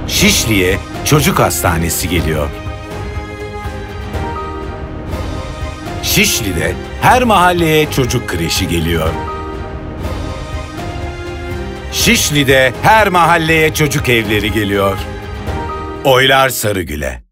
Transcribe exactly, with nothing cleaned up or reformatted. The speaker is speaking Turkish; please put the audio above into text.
Şişli'ye çocuk hastanesi geliyor. Şişli'de her mahalleye çocuk kreşi geliyor. Şişli'de her mahalleye çocuk evleri geliyor. Oylar Sarıgül'e.